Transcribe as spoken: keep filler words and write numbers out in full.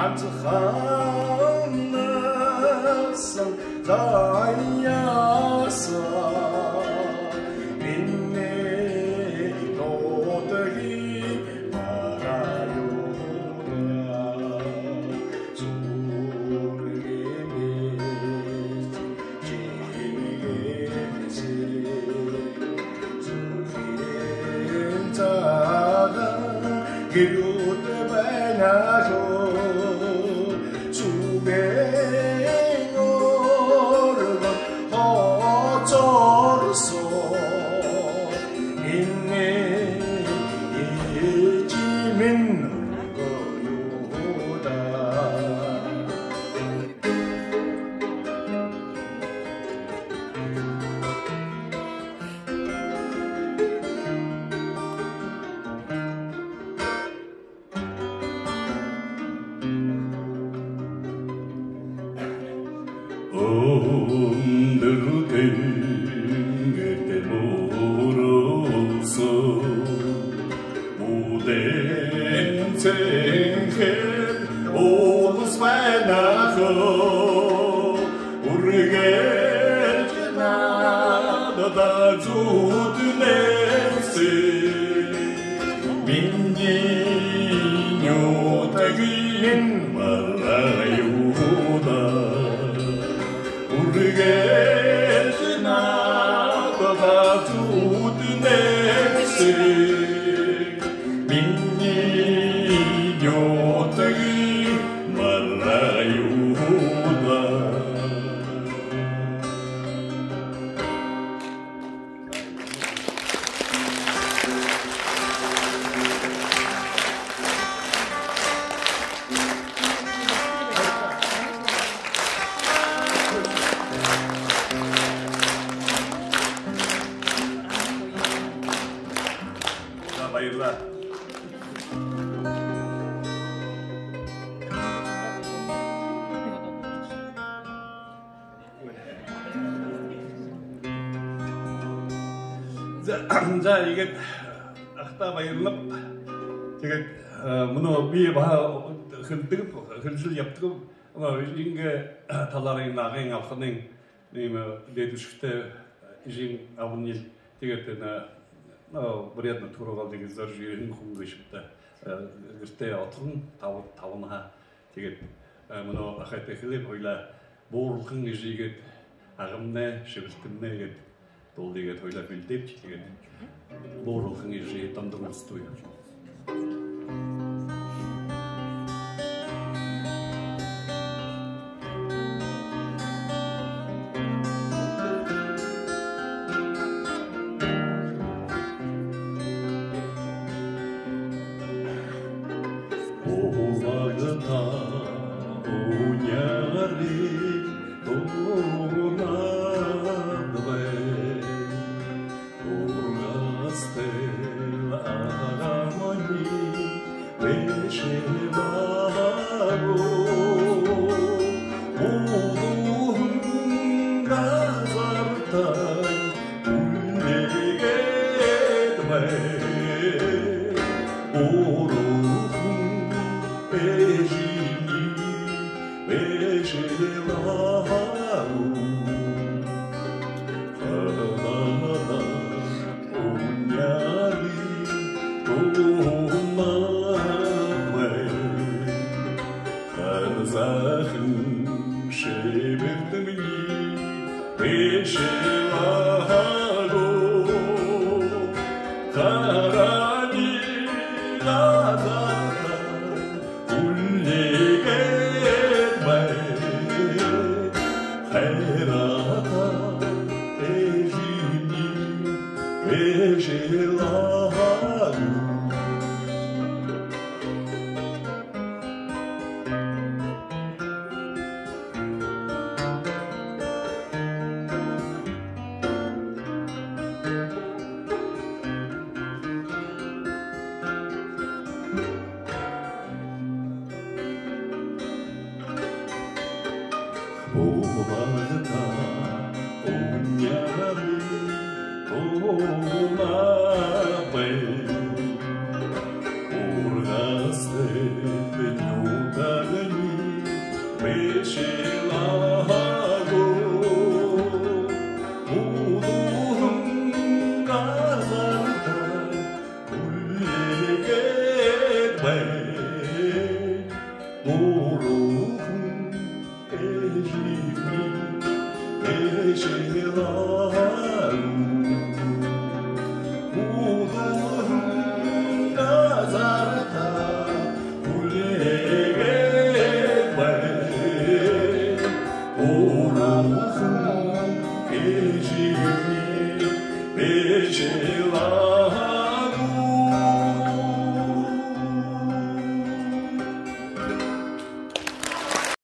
خانسن زایاسا اینی دودگی مرایونا زورگیمیز جیمیز زورگین자가 기루트 베나조 수백오르건 어쩌르소 있네 이지민 거요다 오늘은 그때 모로서 모든 생각 오스바나고 우르게지나 너다 주드네스 민니뇨타긴 말라요다 우르게지나 너다 주드네스 민니뇨타긴 말라요다 Bayırlar. 자, 이게 아까 bayırlap 제가 bunu bir baha hırtıp hırcıl yaptık ama inge taların nağın alkanın neyme dedüşte izin abunil digetene Вредно тургалдыгы заржирин хумгышыпты гырте атын тавыт тавынха тегет мына ахайта хилеп ойла борлукын жигет агымны шебилтимне гет дол дегет ойла билдеп тегет борлукын жигет тандырмастуй 오마그타 오냐리 도나드베 오가스텔 아가모니 베시바로 모두흥 가자르탄 울리게드베 오로 Bejini, bejelaru, Kadana, Unyari, Tomawe, Kazahın şebirtmini, bejelaru, Karani, Lazar. 오마그타 온야리 오마